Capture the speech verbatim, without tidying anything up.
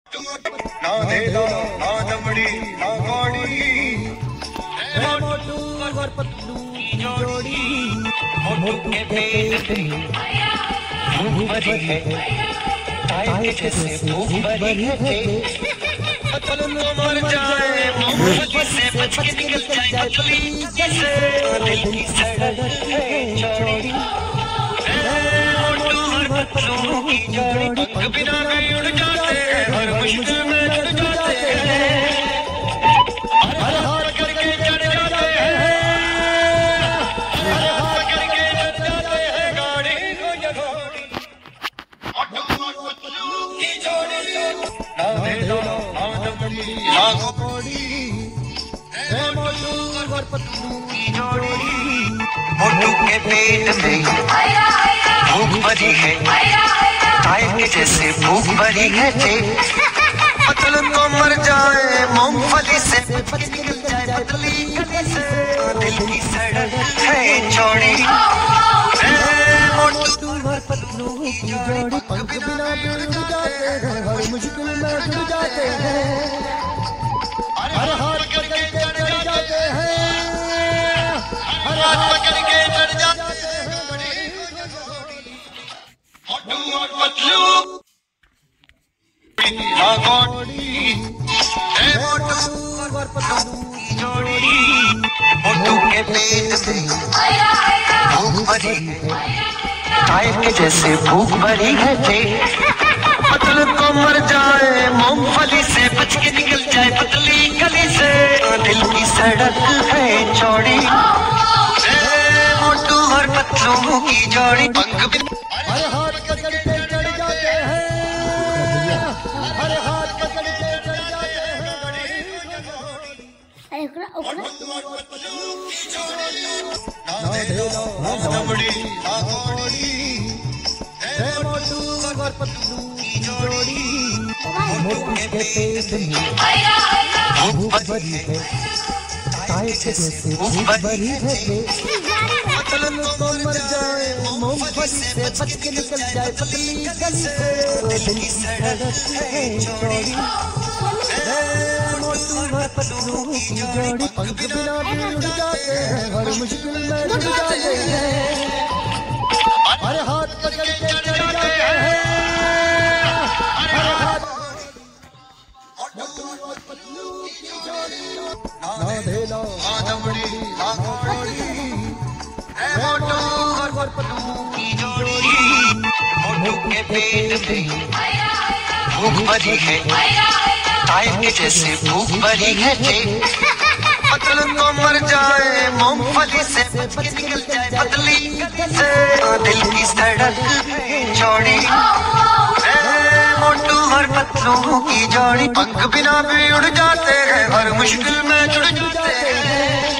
ना देदा ना दमड़ी ना गौड़ी मोटू और पतलू की जोड़ी मोटू के पेट में भूख भरी है ताए के जैसे भूख भरी है पतलू तो मर जाए मोहब्बत से बच के निकल जाए पतली जैसे दिल की सड़क है चौड़ी मोटू और पतलू की जोड़ी पंख बिना भी उड़ जाते हैं हर मुश्किल में जुड़ जाते हैं हर हार करके चढ़ जाते हैं हर हार करके चढ़ जाते हैं गाड़ी को ये घोड़ी मोटू और पतलू की जोड़ी ना देदा ना दमड़ी ना गौड़ी मोटू और पतलू की जोड़ी मोटू के पेट में भूख भरी है ताए के जैसे भूख भरी है पतलू तो मर जाए मूंगफली से बच निकल जाए पतली गली से दिल की सड़क है चौड़ी मोटू और पतलू की जोड़ी पंख बिना भी उड़ जाते हैं हर मुश्किल में जुड़ जाते हैं हर हार करके चढ़ जाते हैं हर हार करके चढ़ जाते हैं मोटू और पतलू ना गौड़ी मोटू और पतलू की जोड़ी मोटू के पेट में भूख भरी है ताए के जैसे भूख भरी है पतलू तो मर जाए मूंगफली से बच के निकल जाए पतली गली से दिल की सड़क है चौड़ी मोटू और पतलू की जोड़ी पंख बिना हर हाथ करके चढ़ जाते हैं हर हाथ करके चढ़ जाते हैं अरे ओकरा ओकरा ना देदा ना दमड़ी ना गौड़ी मोटू और पतलू की जोड़ी मोटू के पेट में भूख भरी है ताए के जैसे भूख भरी है पतलू तो मर जाए मूंगफली से बच के निकल जाए पतली गली से दिल की सड़क है चौड़ी मोटू और पतलू की जोड़ी पंख बिना भी उड़ जाते हैं हर मुश्किल में जुड़ जाते हैं हर हाथ पकड़ के चढ़ जाते हैं हर हाथ ना देदा ना दमड़ी ना गौड़ी मोटू और पतलू की जोड़ी मोटू के पेट में भूख भरी है ताए के जैसे भूख भरी है पतलू तो मर जाए मूंगफली से बच के निकल जाए पतली गली से दिल की सड़क है चौड़ी मोटू और पतलू की जोड़ी पंख बिना भी उड़ जाते हैं हर मुश्किल में जुड़ जाते हैं